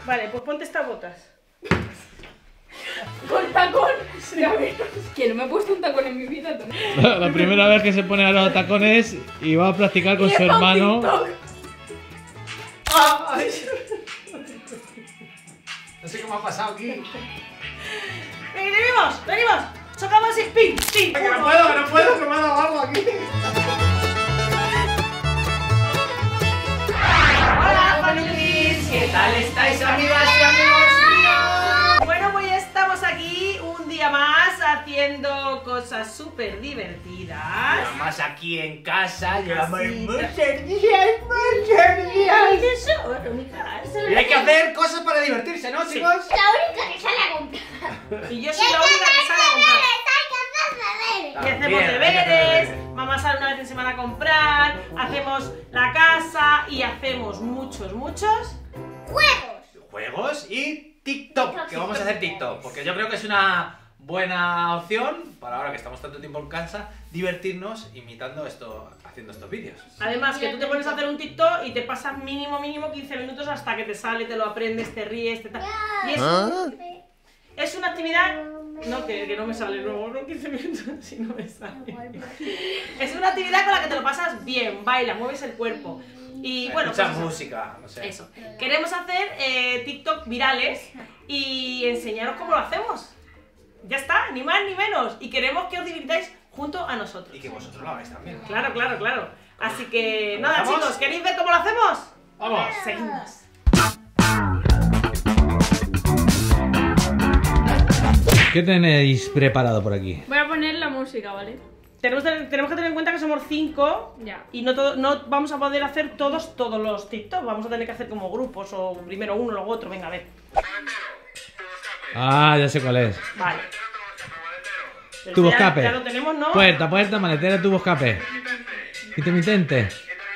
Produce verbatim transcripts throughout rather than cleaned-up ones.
Vale, pues ponte estas botas. Con tacón. Sí. Que no me he puesto un tacón en mi vida. La, la primera vez que se pone a los tacones y va a practicar con su hermano. Ay. No sé qué me ha pasado aquí. ¡Venimos! ¡Venimos! ¡Chocamos y pin! ¡Pin! Que no puedo, que no puedo, que me ha dado algo aquí. ¡Hola, familias! ¿Qué tal estáis, amigas y amigos míos? Bueno, pues ya estamos aquí un día más haciendo cosas súper divertidas. Más aquí en casa, llevamos Casita. muchos días, muchos días. Tesoro, mi casa. Y hay que hacer cosas para divertirse, ¿no, chicos? La única que sale a comprar. Y yo soy la única que sale a comprar. Y También, hacemos hay que hacer deberes, deberes. mamá sale una vez en semana a comprar, hacemos la casa y hacemos muchos, muchos Juegos. Juegos y TikTok, que vamos a hacer TikTok, porque yo creo que es una buena opción para ahora que estamos tanto tiempo en casa, divertirnos imitando esto, haciendo estos vídeos. Además, que tú te pones a hacer un TikTok y te pasas mínimo, mínimo quince minutos hasta que te sale, te lo aprendes, te ríes, te tal. Y es, es una actividad. No, que, que no me sale, no, no quince minutos si no me sale. Es una actividad con la que te lo pasas bien, baila, mueves el cuerpo. Y bueno, Escucha pues eso. música, no sé. Eso. Queremos hacer eh, TikTok virales y enseñaros cómo lo hacemos. Ya está, ni más ni menos. Y queremos que os divirtáis junto a nosotros. Y que vosotros lo hagáis también. Claro, claro, claro. Así que nada, ¿Vamos? chicos, ¿queréis ver cómo lo hacemos? ¡Vamos! Seguimos. ¿Qué tenéis preparado por aquí? Voy a poner la música, ¿vale? Tenemos, tenemos que tener en cuenta que somos cinco Ya. y no, todo, no vamos a poder hacer todos todos los TikTok. Vamos a tener que hacer como grupos o primero uno, luego otro. Venga, a ver. Ah, ya sé cuál es. Vale. Pero Tubo ya, escape. ya lo tenemos, ¿no? Puerta, puerta, maletero, tubo escape. Intermitente.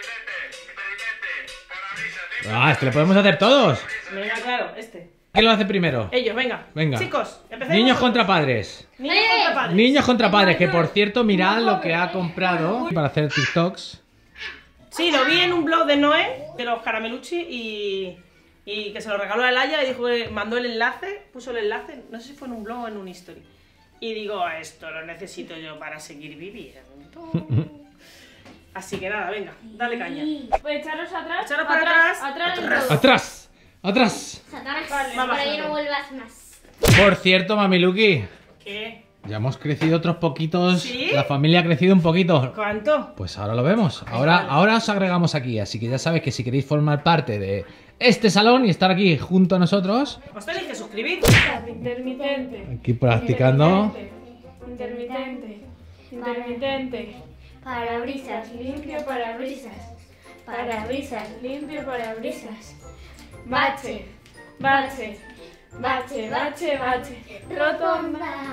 Ah, este lo podemos hacer todos. Venga, claro, este. ¿Quién lo hace primero? Ellos, venga. Venga. Chicos, empecemos. Niños nosotros. contra padres. Niños contra padres. Niños contra padres, que por cierto, mirad lo que ha comprado para hacer TikToks. Sí, lo vi en un blog de Noé, de los Caramelucci, y, y que se lo regaló a Elaya y dijo que mandó el enlace, puso el enlace, no sé si fue en un blog o en un history. Y digo, esto lo necesito yo para seguir viviendo. Así que nada, venga, dale caña. Pues echaros atrás. Echaros para atrás. Atrás. del Atrás. todo. ¡Atrás! ¡Atrás! Satanás, Vale, por vamos, ahí no vamos. vuelvas más. Por cierto, Mamiluki, ¿Qué? ya hemos crecido otros poquitos. ¿Sí? La familia ha crecido un poquito. ¿Cuánto? Pues ahora lo vemos. Ahora, vale. ahora os agregamos aquí. Así que ya sabéis que si queréis formar parte de este salón y estar aquí junto a nosotros, Os tenéis que suscribir. Intermitente. aquí practicando. Intermitente. Intermitente. Parabrisas, limpio parabrisas. Parabrisas, limpio parabrisas. Bache. Bache. Bache, bache, bache. Rotonda.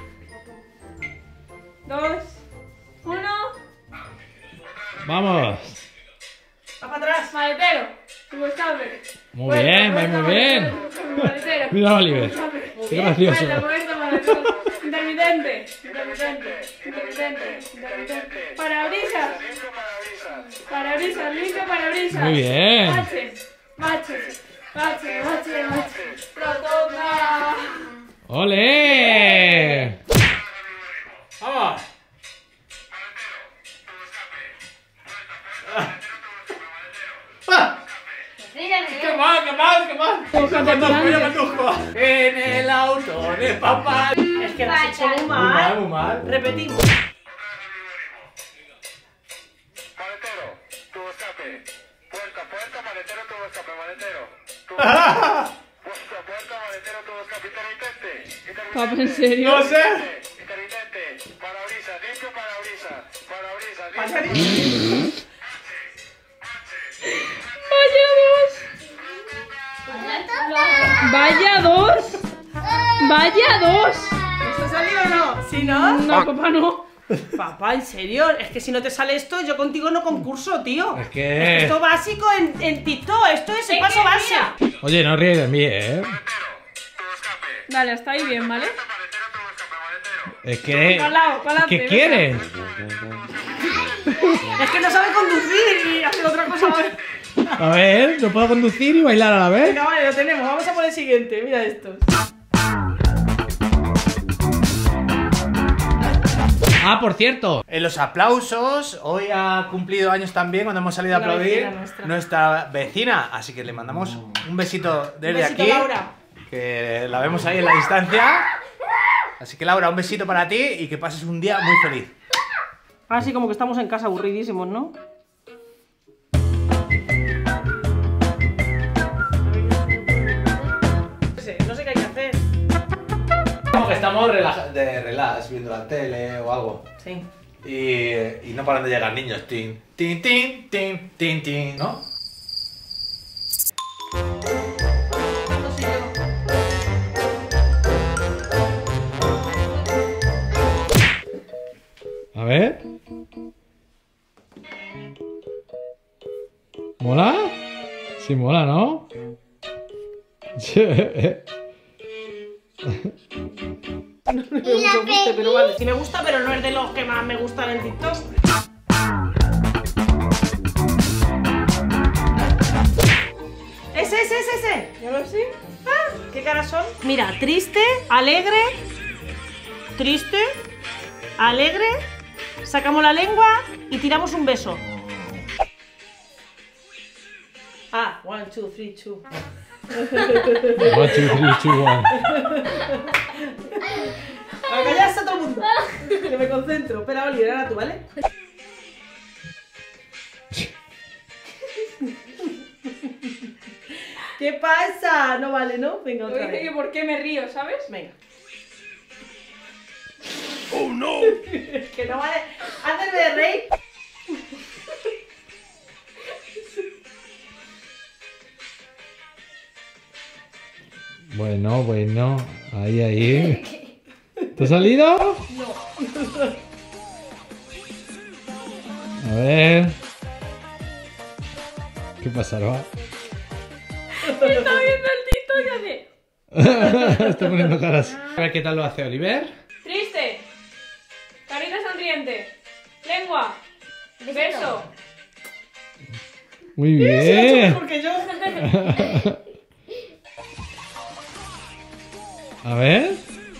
Dos. Uno. ¡Vamos! Va para atrás. Maletero. Tubo escape. Muy Puerta, bien, puerta, muy bien. Maletero. Mira, Oliver. Qué gracioso. Puerta, puerta, maletero. Intermitente. Intermitente. Intermitente. Intermitente. Parabrisas. Parabrisas, limpio parabrisas. Muy bien. Bache. Bache. Bache, bache, bache. Rotonda. ¡Ole! ¡Vamos! ¡Qué mal, qué mal, qué mal! Yo conduzco, yo conduzco. En el auto de papá. Es que lo has hecho muy Muy mal, mal. muy mal. Repetimos. Maletero, tubo escape. Puerta, puerta, maletero, tubo escape, maletero. Puerta, puerta, maletero, tubo escape, intermitente. Papa, ¿en serio? No sé. Intermitente. Parabrisas, limpio parabrisas. Parabrisas, Pasa limpio. bien. Vaya dos. Vaya dos. ¿Esto ha salido o no? Si no. No, papá, no. Papá, en serio, es que si no te sale esto, yo contigo no concurso, tío. Es que- Esto es básico en, en TikTok, esto es el paso base. Oye, no ríes de mí, ¿eh? Dale, hasta ahí bien, ¿vale? Es que... Para lado, para ¿Qué adelante. quieres? Es que no sabe conducir y hacer otra cosa. A ver, ¿no puedo conducir y bailar a la vez? Venga, vale, lo tenemos. Vamos a por el siguiente. Mira estos. Ah, por cierto. En los aplausos, hoy ha cumplido años también cuando hemos salido a Una aplaudir vecina nuestra. nuestra vecina. Así que le mandamos un besito desde Un besito, aquí. Laura. Que la vemos ahí en la distancia. Así que Laura, un besito para ti y que pases un día muy feliz. Ah, sí, como que estamos en casa aburridísimos, ¿no? No sé, no sé qué hay que hacer. Como que estamos relaja- de relax, viendo la tele o algo. Sí. Y, y no paran de llegar niños. Tin, tin, tin, tin, tin, tin, ¿no? No sé yo. A ver. ¿Mola? Sí, mola, ¿no? No me mucho guste, pero vale. Sí me gusta, pero no es de los que más me gustan en TikTok. Ese, ese, ese, ese. ¿Ya lo sé? Ah, ¿qué caras son? Mira, triste, alegre, triste, alegre. Sacamos la lengua y tiramos un beso. Ah, one, two, three, two. One, two, three, two, one. A callarse a todo el mundo. Que me concentro. Espera, Oliver, ahora tú, ¿vale? ¿Qué pasa? No vale, ¿no? Venga, Lo otra dice que vez. por qué me río, ¿sabes? Venga. ¡Oh, no! Que no vale. Hacerme de rey. Bueno, bueno. Ahí, ahí. ¿Te ha salido? No. A ver. ¿Qué pasará? Está viendo el TikTok y hace... Está poniendo caras. A ver qué tal lo hace Oliver. Triste. Carita sonriente. Lengua. Beso. Muy Sí, bien. porque yo. A ver.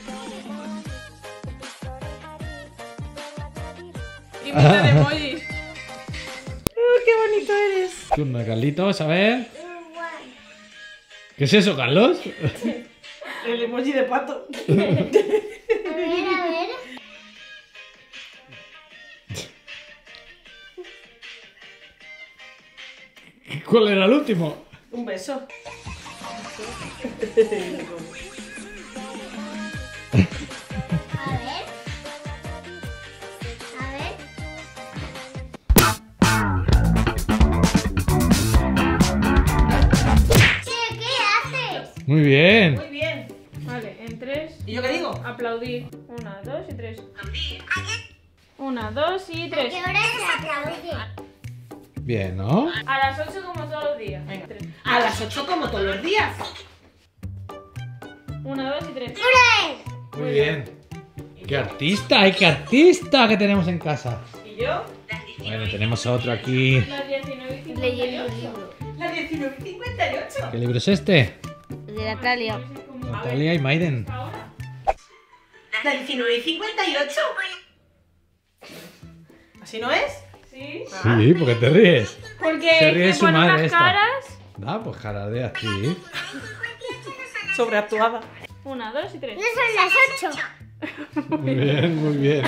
Imita de emojis. Oh, ¡qué bonito eres! Turno de Carlitos, a ver. ¿Qué es eso, Carlos? El emoji de pato. A ver, a ver. ¿Cuál era el último? Un beso. A ver. A ver. Che, ¿qué haces? Muy bien. Muy bien. Vale, en tres. ¿Y yo qué digo? Aplaudir. Una, dos y tres. Una, dos y ¿A tres. qué hora se aplaude? Bien, ¿no? A las ocho como todos los días. Venga. Tres. A las ocho como todos los días. Una, dos y tres. ¡Tres! Muy bien. ¡Qué artista! ¡Ay, qué artista que tenemos en casa! ¿Y yo? Bueno, tenemos otro aquí. Las diecinueve y cincuenta y Leyendo ocho. un libro. La diecinueve cincuenta y ocho. ¿Qué libro es este? De Natalia. Natalia y Maiden. Ahora. La diecinueve cincuenta y ocho. ¿Así no es? Sí. Sí, porque te ríes. Porque Se ríe me su pone madre unas esta. caras. Ah, pues cara de actriz. Sobreactuada. Una, dos y tres. No son las ocho. Muy bien, muy bien.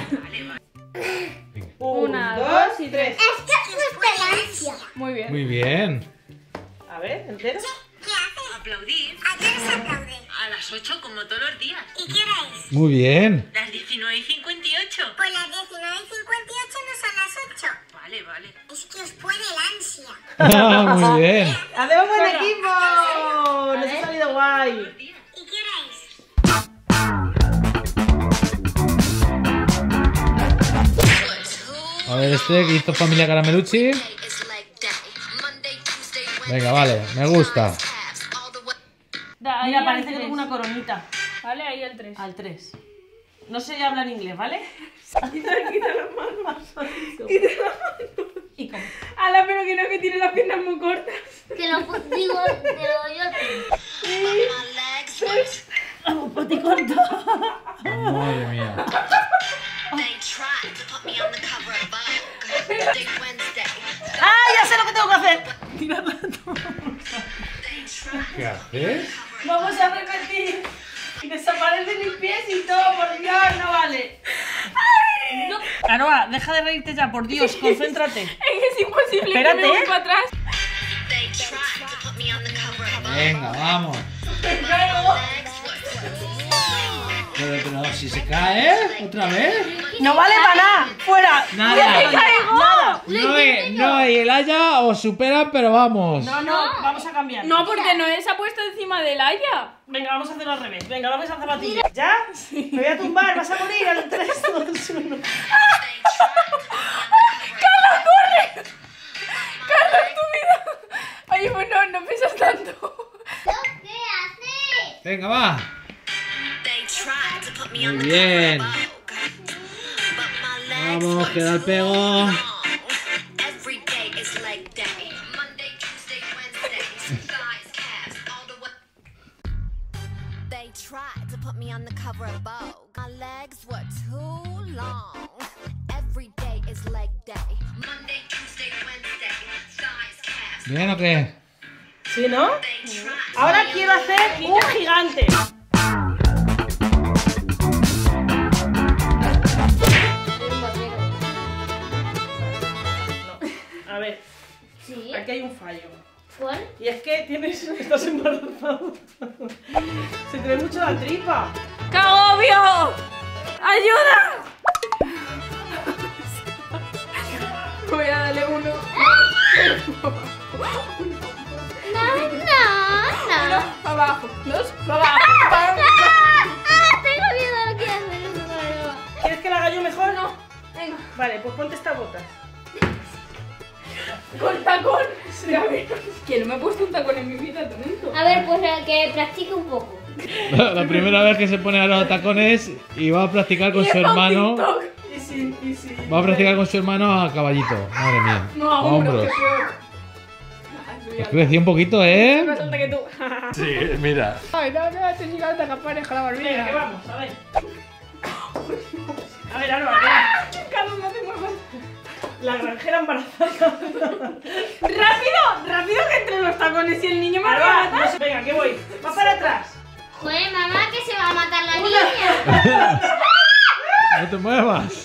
Una, dos dos y tres. Es que justo la ansia. Muy bien. Muy bien. A ver, entero. Aplaudir ¿A qué hora se aplaude? a las ocho como todos los días. ¿Y qué hora es? Muy bien. Las diecinueve y cincuenta y ocho. Pues las diecinueve y cincuenta y ocho no son las ocho. Vale, vale. Es que os puede el ansia. Ah, muy bien. ¡Hacemos buen Venga. equipo! Nos ha salido guay. ¿Y qué hora es? A ver, este que hizo Familia Caramelucci. Venga, vale, me gusta. Da, ahí Mira, al parece que tres. tengo una coronita. Vale, ahí el tres. Al tres. No sé hablar inglés, ¿vale? Quita, quita las manos. ¿Y cómo? Ala, pero que no, que tiene las piernas muy cortas. Que lo pu- digo, te lo yo. Vamos, poti corto. Madre mía. ¡Ah, ya sé lo que tengo que hacer! Tira la toma. ¿Qué haces? Vamos a repetir. Desaparecen mis pies y todo, por Dios, no vale. No, Aroa, deja de reírte ya, por Dios, concéntrate. es que es imposible Espérate, que me voy ¿eh? para atrás. Venga, vamos. Pero, pero si se cae, otra vez. No vale para nada. Fuera. Nada. Nada. No, y- no, y el Aya os supera, pero vamos. No, no, vamos a cambiar. No, porque Noé se ha puesto encima del Aya. Venga, vamos a hacerlo al revés. Venga, vamos a hacer la tilla. ¿Ya? Me voy a tumbar, vas a morir al tres, dos, uno. ¡Carlos, corre! ¡Carlos, tu vida! Ay, bueno, no pesas tanto. ¿Qué haces? Venga, va. Muy bien. Vamos, queda el pego. They tried to put me on the cover of Vogue. My legs were too long. Every day is leg day. Monday, Tuesday, Wednesday. Thighs, calves. ¿Bien o qué? ¿Sí, no? Ahora quiero hacer un gigante. No. A ver, Sí. aquí hay un fallo. ¿Cuál? Y es que tienes, estás embarazado. Se te ve mucho la tripa. ¡Qué agobio! ¡Ayuda! Voy a darle uno. No, no, no. Para abajo. Dos, para abajo. ¡Ah! Tengo miedo a lo que hacer. ¿Quieres que la haga yo mejor? No. Venga. Vale, pues ponte esta bota. Con tacón. Sí, a ver. Que no me he puesto un tacón en mi vida, tonto. A ver, pues eh, que practique un poco. La, la primera vez que se pone a los tacones y va a practicar con su hermano. Y sí, y sí. Va a practicar con su hermano a caballito. Madre mía. No, a A hombros. hombros. Qué peor. Ay, Has crecido un poquito, ¿eh? más alta que tú. Sí, mira. Ay, no, no, te sigas hasta capareja la Venga, que barbilla. vamos, a ver. A ver, Alba, que Carlos, no te muevas. la granjera embarazada. ¡Rápido! ¡Rápido que entre los tacones y el niño me va a Alba, matar! no sé, venga, que voy. Va para atrás. Joder, mamá, que se va a matar la niña. No te muevas.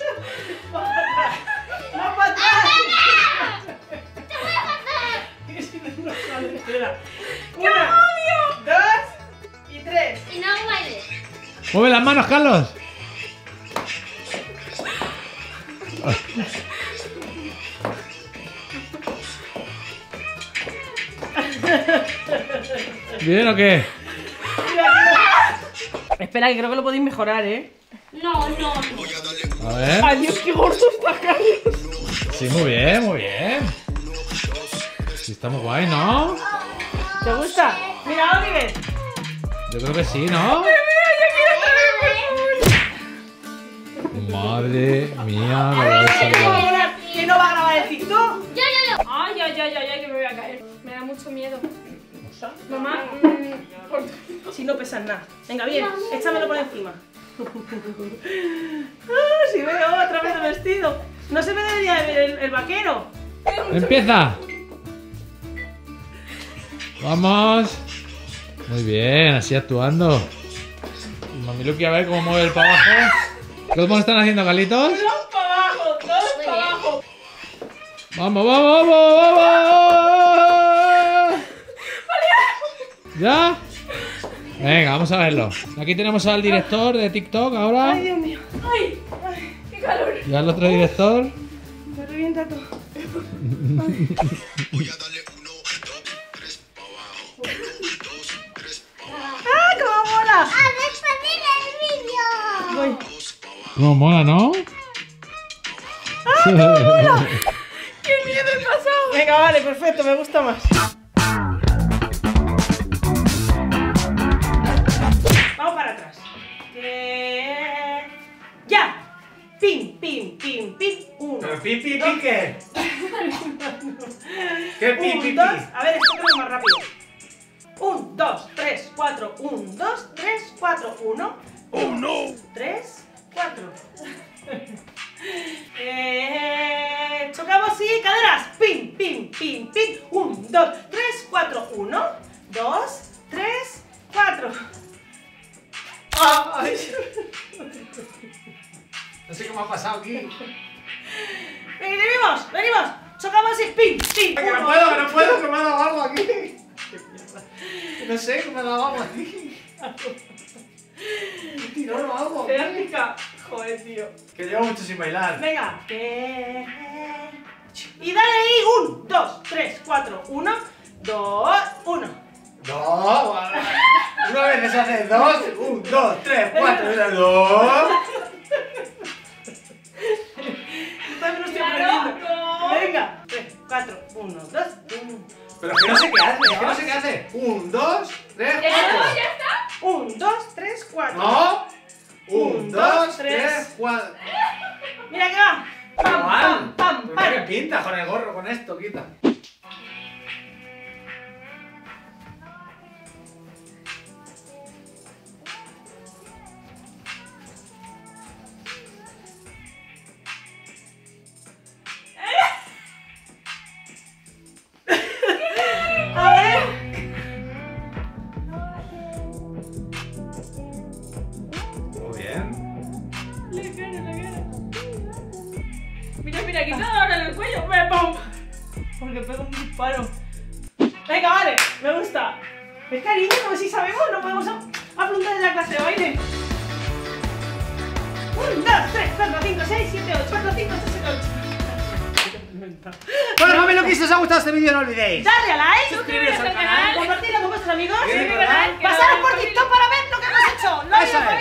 ¡Va para atrás! ¡Te voy a matar! Que si no, no sale. Espera. Una, dos y tres. Y no huele. Mueve las manos, Carlos. ¿Bien o qué? Espera, que creo que lo podéis mejorar, ¿eh? No, no. A ver. Adiós, qué gordo está Carlos. Sí, muy bien, muy bien. Sí, está muy guay, ¿no? ¿Te gusta? Mira, Oliver. Yo creo que sí, ¿no? Madre mía, me voy a salir. ¿Quién no va a grabar el TikTok? Yo, yo, yo. Ay, ay, ay, ay, ay, que me voy a caer. Me da mucho miedo. Mamá, mm, por- Si no pesas nada. Venga, bien, échamelo por encima. Ah, si veo otra vez el vestido. No se me debería de ver el, el vaquero. Empieza. Vamos. Muy bien, así actuando. Mami Luqui, a ver cómo mueve el para abajo. ¿Cómo están haciendo, Carlitos? Dos para abajo, dos para abajo. Vamos, vamos, vamos, vamos. ¿Ya? Venga, vamos a verlo. Aquí tenemos al director de TikTok ahora. Ay, Dios mío. ¡Ay! ¡Ay! ¡Qué calor! Y al otro director. Me revienta todo. ¡Ah, cómo mola! ¡A despedir el vídeo! Voy. Cómo mola, ¿no? ¡Qué miedo he pasado! Venga, vale, perfecto, me gusta más. Vamos para atrás. Que... ¡Ya! ¡Pim, pim, pim, pim! Uno. Pero pi, pi, pi, ¿qué? ¿Qué pi, Un, pi, pi? dos. A ver, esto creo que es cuatro. uno, dos, tres, cuatro. uno. Oh no. tres, cuatro. eh, chocamos y caderas. Pim, pim, pim, pim. uno, dos, tres, cuatro. uno, dos, tres, cuatro. Ay. No sé qué me ha pasado aquí. Venimos, venimos. Chocamos y pim, pim. Que no uno. puedo, que no puedo, que me ha dado algo aquí. No sé, que me ha dado algo aquí. Un tirón o algo. Elástica. Joder, tío. Que llevo mucho sin bailar. Venga. Y dale ahí. uno, dos, tres, cuatro. uno, dos, uno. No, vale. Una vez se hace dos, un, dos, tres, cuatro, y dos. También lo estoy Claro, aprendiendo. no. Venga. tres, cuatro, uno, dos, uno. Pero es que no sé qué hace, es que no sé qué hace. Un, dos, tres, ¿Ya está? cuatro. ¿Ya está? uno, dos, tres, cuatro. No. Un, Un, dos, dos, tres, tres. cuatro. Mira que va. Pam, pam, pam, Mira qué pam. pinta con el gorro, con esto, quita. A ver. Muy bien. La cara, la cara. Mira, mira, quita ahora en el cuello. Me pum. Porque pego un disparo. Venga, vale, me gusta. Es cariño, como si sabemos, no podemos a- apuntar en la clase de baile. uno, dos, tres, cuatro, cinco, seis, siete, ocho. cuatro, cinco, seis, siete, ocho. Bueno, familia, si os ha gustado este vídeo, no olvidéis. Darle a like, Suscribiros al canal. compartirlo con vuestros amigos. Sí, Suscribiros al ¿verdad? canal. que Pasaros lo por veis. TikTok para ver lo que hemos hecho. Lo Eso habéis